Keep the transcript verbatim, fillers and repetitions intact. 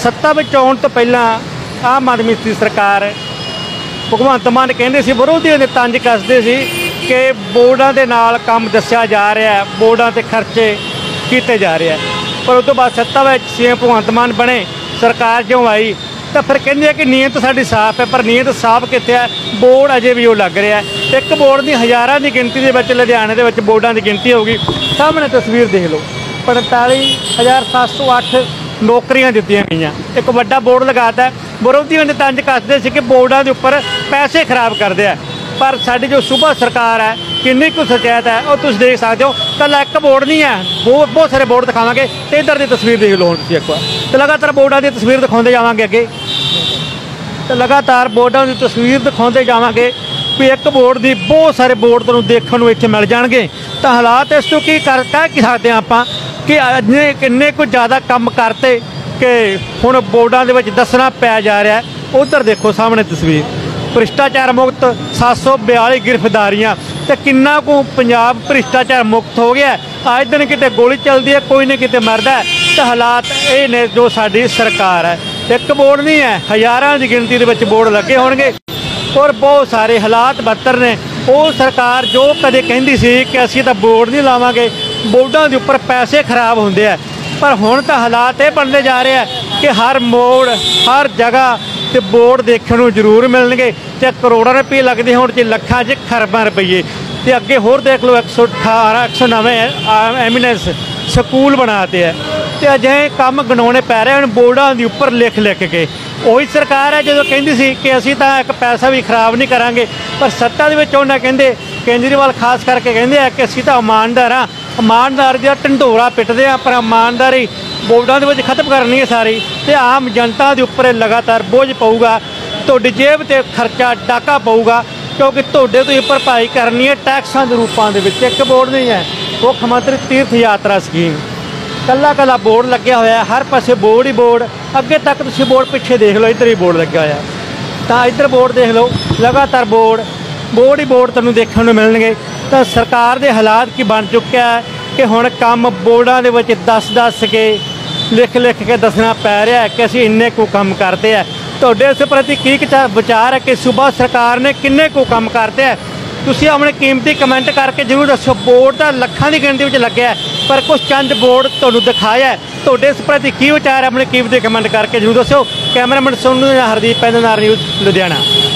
सत्ता में आउण तो पहला आम आदमी की सरकार भगवंत मान कहते सी विरोधियों ने तंज कसते सी कि बोर्डां दे नाल काम दस्या जा रहा है, बोर्डां ते खर्चे किए जा रहे हैं। पर उस तो बाद सत्ता में सीएम भगवंत मान बने, सरकार जो आई तो फिर कहते कि नीयत साडी साफ है, पर नीयत साफ कित्थे है? बोर्ड अजे भी वो लग रहा है। एक बोर्ड की हज़ारों की गिनती के विच लुधियाने के विच बोर्डां की गिनती होगी। सामने तस्वीर देख लो, पैंताली हज़ार सात सौ अठ नौकरियां दित्तियां गईयां। एक वड्डा बोर्ड लगाता है। विरोधियों ने तंज कसते सी कि बोर्डां के उपर पैसे खराब करते हैं, पर साडी जो सूबा सरकार है किन्नी कुछ सचेत है वो तुम देख सकते हो। कल एक बोर्ड नहीं है, बहुत बहुत सारे बोर्ड दिखावांगे। तो इधर की तस्वीर देख लो तुम एक बार, तो लगातार बोर्डों की तस्वीर दिखाते जावांगे अगे, तो लगातार बोर्डों की तस्वीर दिखाते जावांगे भी एक बोर्ड की बहुत सारे बोर्ड तुहानूं देखण नूं इत्थे मिल जाणगे। तो हालात इस तो की कर कह की सकते हैं आपां कि अजने किन्ने कुछ ज़्यादा काम करते कि हुण बोर्डों के विच दसना पै जा रहा है। उधर देखो सामने तस्वीर, भ्रिष्टाचार मुक्त सात सौ बयाली गिरफ्तारियां, तो किन्ना को पंजाब भ्रिष्टाचार मुक्त हो गया। अज दिन किते गोली चलती है, कोई नहीं किते मरदा है। तो हालात ये ने जो साडी सरकार है। एक बोर्ड नहीं है, हज़ारों की गिनती के विच बोर्ड लगे होणगे और बहुत सारे हालात बदतर ने। वो सरकार जो कदे कहती सी कि असीं तां बोर्ड नहीं लावांगे, बोर्डों के उपर पैसे खराब होंदे आ, पर हुण तां हालात ये बनते जा रहे हैं कि हर मोड़ हर जगह ते बोर्ड देखने को जरूर मिलणगे। तो करोड़ों रुपये लगते हो, लखां च खरबां रुपये। तो अगे होर देख लो, एक सौ अठारह एक सौ नवे एमिनेंस स्कूल बनाते हैं। तो अजे काम गनाने पै रहे हैं बोर्डों के उपर लिख लिख के। वही सरकार है जो कहती सी कि असीं तां एक पैसा भी खराब नहीं करांगे, पर सत्ता दे विच उन्हां कहंदे केजरीवाल खास करके कहंदे आ कि असीं तां ईमानदार हाँ, ईमानदारी दा ढंडोरा पिटदे आ, पर ईमानदारी बोर्डों के विच खत्म करनी है सारी। तो आम जनता के उपर लगातार बोझ पऊगा, तुहाडी जेब ते खर्चा डाका पऊगा, क्योंकि तुहाडे तो भरपाई करनी है टैक्सां के रूपों के। एक बोर्ड नहीं है, मुख्यमंत्री तीर्थ यात्रा स्कीम कला कला बोर्ड लग्या होया है, हर पासे बोर्ड ही बोर्ड। अगे तक तुसीं बोर्ड पिछे देख लो, इधर ही बोर्ड लग्या होया, तो इधर बोर्ड देख लो, लगातार बोर्ड बोर्ड ही बोर्ड तुहानूं देखण नूं मिलणगे। तो सरकार के हालात की बन चुक्या है कि हुण काम बोर्डों के विच दस दस के लिख लिख के दसना पै रहा है कि असीं इन्ने को काम करते हैं। तुहाडे इस प्रति की विचार है कि सूबा सरकार ने किन्ने को काम करते हैं? तुसीं अपने कीमती कमेंट करके जरूर दसो। बोर्ड तो लखां की गिनती में लगे है, पर कुछ चंद बोर्ड तुहानूं दिखाया है। तुहाडे इस प्रति की विचार है? अपने कीमती कमेंट करके जरूर दसो। कैमरामैन सोनू हरदीप, पैदल न्यूज़ लुधियाना।